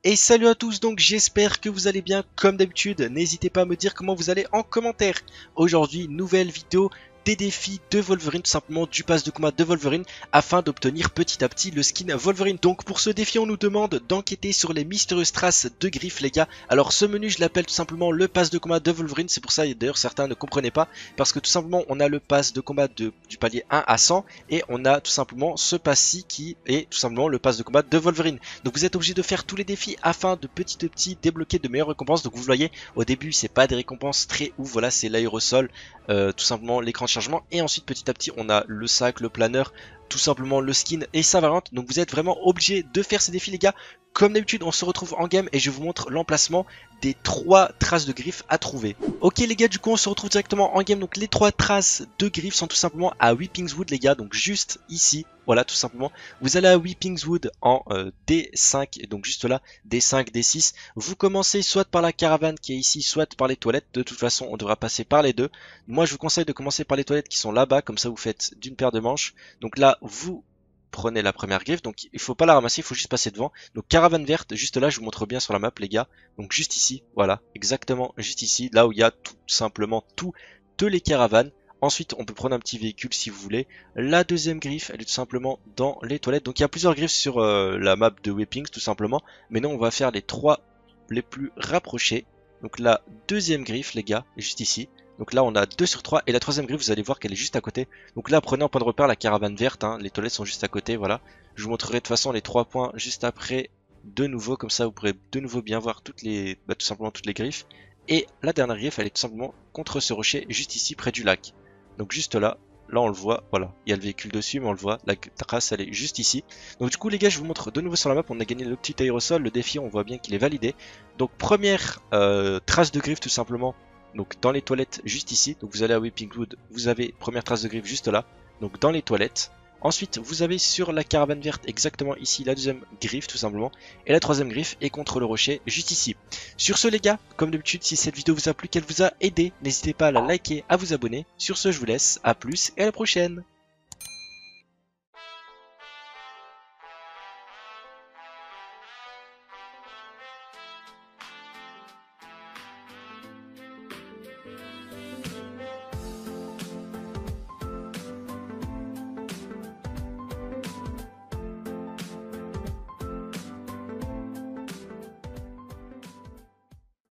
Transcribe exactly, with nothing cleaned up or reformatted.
Et salut à tous, donc j'espère que vous allez bien comme d'habitude. N'hésitez pas à me dire comment vous allez en commentaire. Aujourd'hui, nouvelle vidéo des défis de Wolverine, tout simplement du pass de combat de Wolverine, afin d'obtenir petit à petit le skin Wolverine. Donc pour ce défi, on nous demande d'enquêter sur les mystérieuses traces de griffes, les gars. Alors ce menu, je l'appelle tout simplement le pass de combat de Wolverine. C'est pour ça, d'ailleurs, certains ne comprenaient pas, parce que tout simplement, on a le pass de combat de, du palier un à cent, et on a tout simplement ce pass-ci qui est tout simplement le pass de combat de Wolverine. Donc vous êtes obligé de faire tous les défis afin de petit à petit débloquer de meilleures récompenses. Donc vous voyez, au début, c'est pas des récompenses très ouf, voilà, c'est l'aérosol, euh, tout simplement l'écran de chargement, et ensuite petit à petit on a le sac, le planeur, tout simplement le skin et sa variante. Donc vous êtes vraiment obligé de faire ces défis, les gars. Comme d'habitude, on se retrouve en game et je vous montre l'emplacement des trois traces de griffes à trouver. Ok les gars, du coup on se retrouve directement en game. Donc les trois traces de griffes sont tout simplement à Whippingswood, les gars, donc juste ici. Voilà, tout simplement, vous allez à Whippingswood en euh, D cinq, donc juste là, D cinq, D six. Vous commencez soit par la caravane qui est ici, soit par les toilettes. De toute façon, on devra passer par les deux. Moi, je vous conseille de commencer par les toilettes qui sont là-bas, comme ça vous faites d'une paire de manches. Donc là, vous prenez la première griffe, donc il faut pas la ramasser, il faut juste passer devant. Donc caravane verte, juste là, je vous montre bien sur la map, les gars. Donc juste ici, voilà, exactement juste ici, là où il y a tout simplement toutes les caravanes. Ensuite, on peut prendre un petit véhicule si vous voulez. La deuxième griffe, elle est tout simplement dans les toilettes. Donc il y a plusieurs griffes sur euh, la map de Whippings, tout simplement. Mais non, on va faire les trois les plus rapprochés. Donc la deuxième griffe, les gars, est juste ici. Donc là, on a deux sur trois. Et la troisième griffe, vous allez voir qu'elle est juste à côté. Donc là, prenez en point de repère la caravane verte, hein. Les toilettes sont juste à côté, voilà. Je vous montrerai de toute façon les trois points juste après de nouveau. Comme ça, vous pourrez de nouveau bien voir toutes les, bah, tout simplement toutes les griffes. Et la dernière griffe, elle est tout simplement contre ce rocher, juste ici, près du lac. Donc juste là, là on le voit, voilà, il y a le véhicule dessus, mais on le voit, la trace elle est juste ici. Donc du coup les gars, je vous montre de nouveau sur la map, on a gagné le petit aérosol, le défi on voit bien qu'il est validé. Donc première euh, trace de griffe tout simplement, donc dans les toilettes juste ici, donc vous allez à Whippingwood, vous avez première trace de griffe juste là, donc dans les toilettes. Ensuite, vous avez sur la caravane verte exactement ici la deuxième griffe tout simplement. Et la troisième griffe est contre le rocher juste ici. Sur ce les gars, comme d'habitude, si cette vidéo vous a plu, qu'elle vous a aidé, n'hésitez pas à la liker, à vous abonner. Sur ce, je vous laisse, à plus et à la prochaine.